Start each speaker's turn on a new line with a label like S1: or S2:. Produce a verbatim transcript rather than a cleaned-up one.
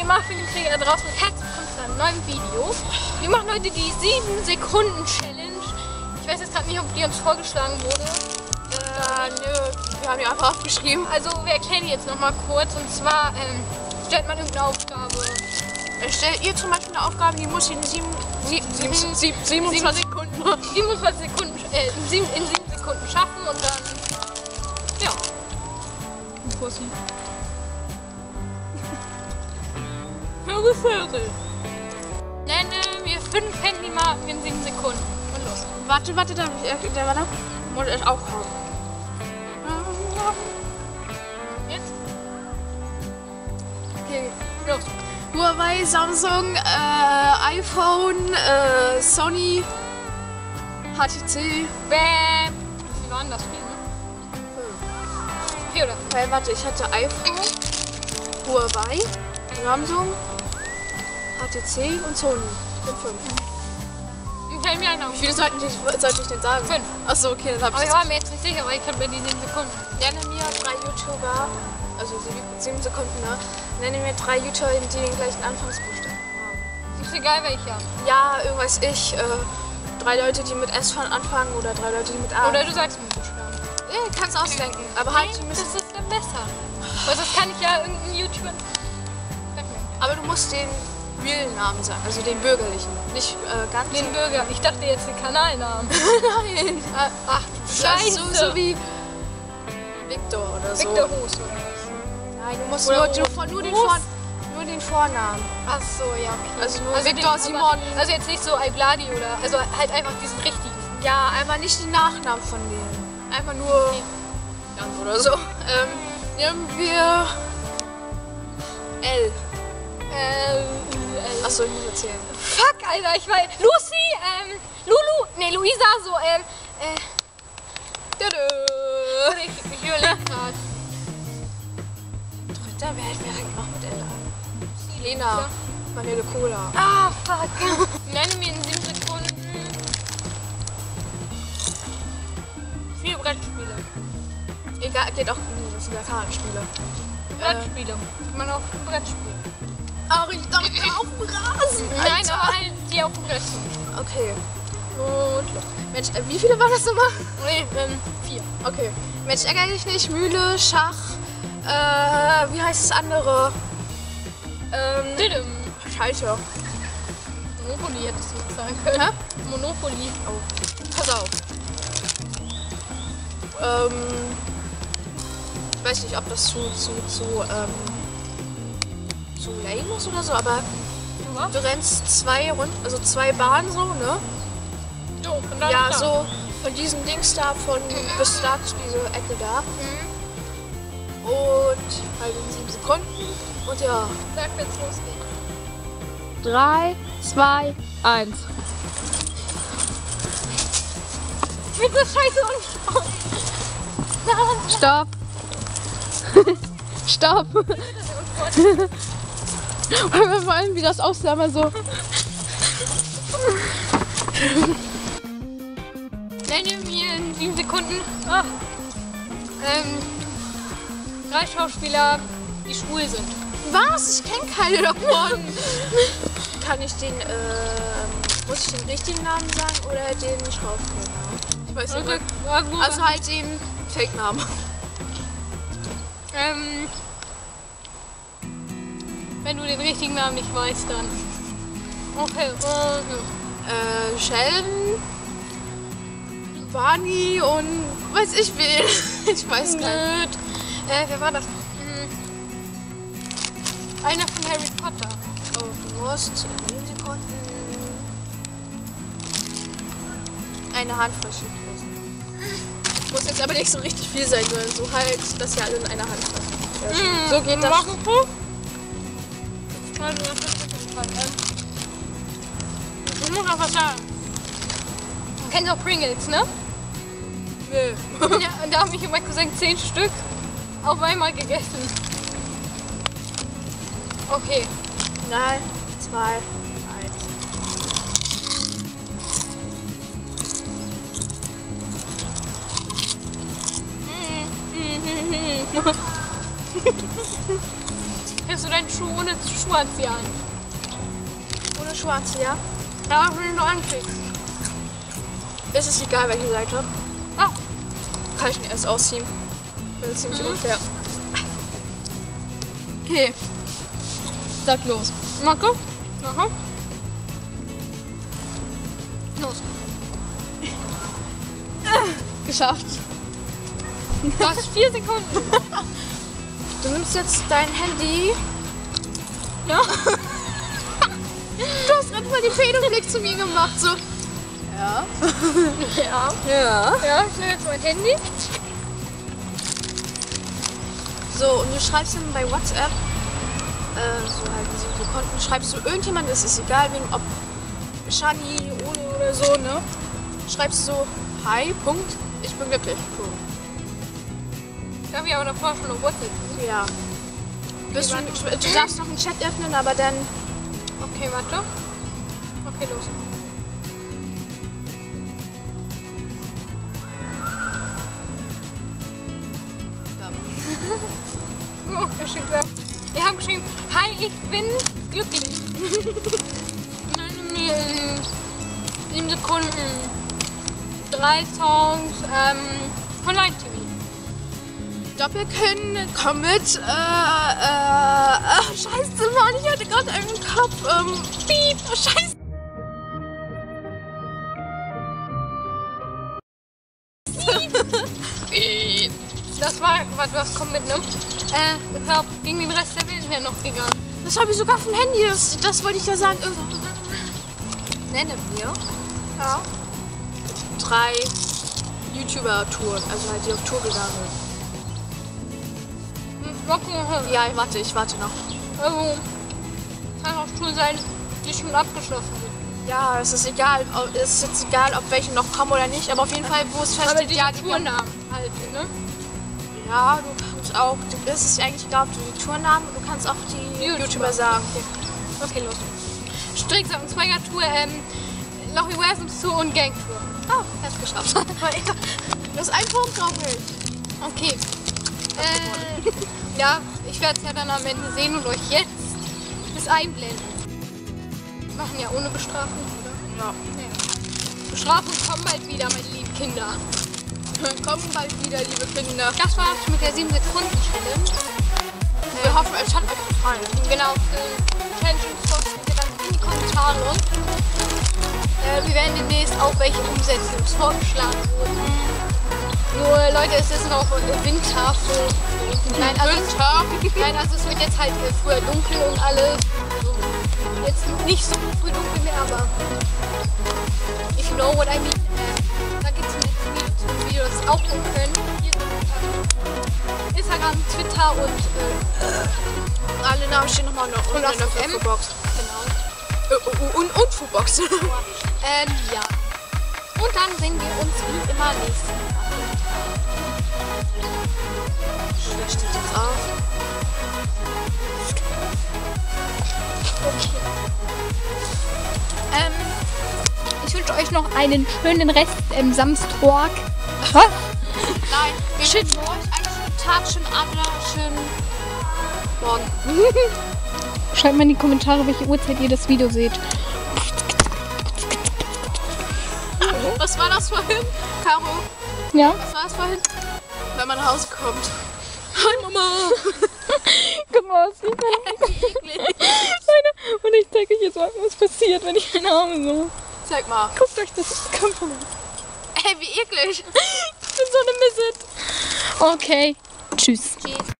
S1: Muffinkrieger draußen und herzlich willkommen zu einem neuen Video. Wir machen heute die sieben Sekunden Challenge. Ich weiß jetzt gerade nicht, ob die uns vorgeschlagen wurde.
S2: Äh, nö, wir haben die einfach aufgeschrieben.
S1: Also wir erklären die jetzt nochmal kurz. Und zwar ähm, stellt man irgendeine Aufgabe.
S2: Stellt ihr zum Beispiel eine Aufgabe, die muss in sieben, sieben, sieben, sieben, sieben, siebenundzwanzig Sekunden,
S1: siebenundzwanzig Sekunden äh, in, sieben, in sieben Sekunden schaffen und dann ja.
S2: Pussy.
S1: Nenne mir fünf Handymarken in sieben Sekunden. Und los.
S2: Warte, warte, da, der war da. Muss ich auch kommen.
S1: Jetzt?
S2: Okay.
S1: Los.
S2: Huawei, Samsung, äh, iPhone, äh, Sony, H T C.
S1: Bäm. Wie waren das? Vier, ne? Vier oder?
S2: Weil, warte, ich hatte iPhone, Huawei, Samsung, H T C und Sony. Sind fünf.
S1: Ich mir einen auf.
S2: Wie viele sollten ich, sollte ich denn sagen?
S1: Fünf.
S2: Achso, okay, dann hab
S1: Aber
S2: ich
S1: ich war mir jetzt nicht sicher, weil ich habe mir die sieben Sekunden.
S2: Nenne mir drei YouTuber, also sieben, sieben Sekunden, ne? Nenne mir drei YouTuber, die den gleichen Anfangsbuchstaben haben.
S1: Ist egal welcher.
S2: Ja, irgendwas ich. Äh, drei Leute, die mit S von anfangen oder drei Leute, die mit A.
S1: Oder du sagst mir Buchstaben.
S2: Ja, kannst ausdenken. Aber halt, die
S1: Nein,
S2: müssen,
S1: das ist dann besser. Weil sonst kann ich ja irgendeinen YouTuber. Sag mir.
S2: aber du musst den realen Namen sagen, also den bürgerlichen. Nicht äh, ganz.
S1: Den Bürger. Ich dachte jetzt den Kanalnamen.
S2: Nein.
S1: Ach du
S2: Scheiße.
S1: Scheiße.
S2: So, so wie Victor oder so.
S1: Victor Hus oder was?
S2: Nein, du musst
S1: Oder
S2: nur, du,
S1: Hus.
S2: nur, den
S1: Hus.
S2: Vor, nur den Vornamen.
S1: Ach so, ja, okay.
S2: Also nur
S1: den-
S2: Victor,
S1: aber-
S2: Simon.
S1: Also jetzt nicht so Albladi oder. Also halt einfach diesen richtigen.
S2: Ja, einfach nicht den Nachnamen von denen. Einfach nur Jan oder so. Ähm, nehmen wir L.
S1: Äh, äh,
S2: Achso, ich muss erzählen.
S1: Fuck, Alter, ich weiß. Lucy, ähm, Lulu, nee, Luisa, so, ähm, äh.
S2: Tada.
S1: Ich, ich überlege gerade.
S2: Dritter, wer wer hängt noch mit L an? Lena. Vanille Cola.
S1: Ah, fuck. Nenne mir in sieben Sekunden vier Brettspiele.
S2: Egal, geht auch. Nee, das sind ja Kartenspiele.
S1: Brettspiele. Kann man auch Brettspiele.
S2: Ach, ich dachte auf dem Rasen.
S1: Nein,
S2: Alter.
S1: aber halt, die auf dem Brett sind.
S2: Okay. Und los. Mensch, äh, wie viele waren das nochmal?
S1: Nee, ähm, vier.
S2: Okay. Mensch, ärgere dich nicht. Mühle, Schach. Äh, wie heißt das andere? Ähm.
S1: Didim.
S2: Scheiße.
S1: Monopoly hättest du sagen können.
S2: Hä?
S1: Monopoly.
S2: Oh, pass auf. Ähm, ich weiß nicht, ob das zu, zu, zu, ähm, zu lame ist oder so, aber
S1: Du was?
S2: du rennst zwei Runden, also zwei Bahnen so, ne?
S1: So, und dann
S2: Ja,
S1: da.
S2: so von diesem Dings da, von bis da zu dieser Ecke da.
S1: Mhm.
S2: Und halt in sieben Sekunden. Und ja.
S1: Sag, wenn's losgeht.
S3: drei, zwei, eins.
S1: Ich bin so scheiße und
S3: Stopp. Stopp. Und vor allem, wie das aussah, mal so.
S1: Nenne mir in sieben Sekunden ah, ähm, drei Schauspieler, die schwul sind.
S2: Was? Ich kenne keine davon. Kann ich den, ähm, muss ich den richtigen Namen sagen oder den Schauspielernamen? Ich weiß nicht.
S1: Okay. Ja, gut.
S2: Also halt den Fake-Namen.
S1: ähm, wenn du den richtigen Namen nicht weißt, dann. Okay, okay.
S2: Äh, Sheldon, Barney und weiß ich wen. Ich weiß gar nicht.
S1: Blöd. Äh, wer war das? Hm. Einer von Harry Potter.
S2: Oh, du musst in sieben Sekunden eine Handfläche küssen. Muss jetzt aber nicht so richtig viel sein, sondern so halt, dass ihr alle in einer Hand fassen.
S1: Hm,
S2: So geht das.
S1: Mach ein Puff. Also, das ist wirklich toll. Ähm, ich muss noch was sagen. Du kennst auch Pringles, ne?
S2: Nö.
S1: Ja, und da habe ich und mein Cousin zehn Stück auf einmal gegessen. Okay.
S2: Drei, zwei, eins.
S1: Kriegst du deinen Schuh ohne Schuh anziehen an.
S2: Ohne Schuhe anziehen, ja?
S1: Ja, wenn du ihn ankriegst.
S2: Ist es egal, welche Seite?
S1: Ah,
S2: Kann ich ihn erst ausziehen. Das ist ziemlich
S1: Mhm.
S2: unfair.
S3: Okay. Sag los.
S1: Marco? Aha. Los.
S3: Geschafft.
S1: Du hast vier Sekunden.
S2: Du nimmst jetzt dein Handy.
S1: Ja?
S2: Du hast gerade mal den Federblick zu mir gemacht. So. Ja.
S1: Ja.
S2: Ja.
S1: Ja, ich nehme jetzt mein Handy.
S2: So, und du schreibst dann bei WhatsApp, äh, so halt so Konten, schreibst du irgendjemand, das ist egal, wegen ob Shani, Ole oder so, ne? Schreibst du, hi, Punkt, ich bin glücklich. Punkt.
S1: Ich habe ja aber davor schon eine WhatsApp.
S2: Ja. Bist du, du darfst noch einen Chat öffnen, aber dann.
S1: Okay, warte. Okay, los. Oh, er schickt was. Wir haben geschrieben, hi, ich bin glücklich. Sieben Sekunden. Drei Songs, ähm, von Line T V.
S2: Doppelkinn, komm mit, äh, äh, äh, scheiße, Mann, ich hatte gerade einen Kopf, ähm, piep, oh, scheiße.
S1: Das war, warte, was kommt mit, ne? Äh, ich glaub, gegen den Rest der Welt wäre noch gegangen.
S2: Das habe ich sogar vom Handy, das, das wollte ich ja sagen. Nenne mir
S1: Ja.
S2: drei YouTuber-Touren, also halt die auf Tour gegangen sind. Ja, warte, ich warte noch.
S1: Also, kann auch Tour sein, die schon abgeschlossen sind.
S2: Ja, es ist egal, ob- es ist jetzt egal, ob welche noch kommen oder nicht, aber auf jeden Fall, wo es
S1: Aber
S2: feststeht,
S1: die
S2: ja, die kommen.
S1: Tournamen halt, ne?
S2: Ja, du kannst auch, du, es ist eigentlich egal, ob du die Tournamen, du kannst auch die YouTuber,
S1: YouTuber.
S2: sagen.
S1: Okay, los. Stricksack und Zweiger Tour, ähm, Lochiversums Tour und Gang Tour.
S2: Oh, hast geschafft. Du hast einen Punkt, glaube ich.
S1: Okay. Äh, ja, ich werde es ja dann am Ende sehen und euch jetzt das einblenden. Wir machen ja ohne Bestrafung, oder?
S2: Ja.
S1: Ja. Bestrafung kommen bald wieder, meine lieben Kinder.
S2: Kommen bald wieder, liebe Kinder.
S1: Das war's mit der sieben Sekunden Challenge.
S2: Wir hoffen, es hat euch gefallen.
S1: Genau, für Challenge posten wir dann in die Kommentare. Äh, wir werden demnächst auch welche umsetzen, die uns vorgeschlagen wurden. Nur Leute, es ist noch Winter. So. Nein, also,
S2: Winter?
S1: Nein, also es wird jetzt halt äh, früher dunkel und alles. Also, jetzt nicht so früh dunkel mehr, aber if you know what I mean. Äh, da gibt es ein nächstes Video zu einem Video, das ihr auch gucken könnt. Hier sind Instagram, Twitter und äh,
S2: Alle Namen stehen nochmal noch
S1: Und
S2: unten
S1: auf
S2: in der
S1: F M.
S2: Infobox.
S1: genau.
S2: Äh, und, und Foodbox.
S1: Ähm, ja. Und dann sehen wir uns wie immer nächste Woche.
S2: Wer steht jetzt auf?
S1: Okay. Ähm, ich wünsche euch noch einen schönen Rest im Samstag. Was?
S2: Nein, wir
S1: Shit.
S2: wünschen euch einen schönen Tag, schönen Abend, schönen Morgen.
S3: Schreibt mal in die Kommentare, welche Uhrzeit ihr das Video seht.
S2: Was war das vorhin? Caro,
S3: Ja?
S2: was war das vorhin? Wenn man nach Hause kommt. Hi Mama!
S3: Guck mal, was ich Und ich zeige euch jetzt mal, was passiert, wenn ich meine Arme so.
S2: Zeig mal.
S3: Guckt euch das an. Kommt mal.
S2: Ey, wie eklig.
S3: Ich bin so eine Misset. Okay. Tschüss.
S1: Tschüss.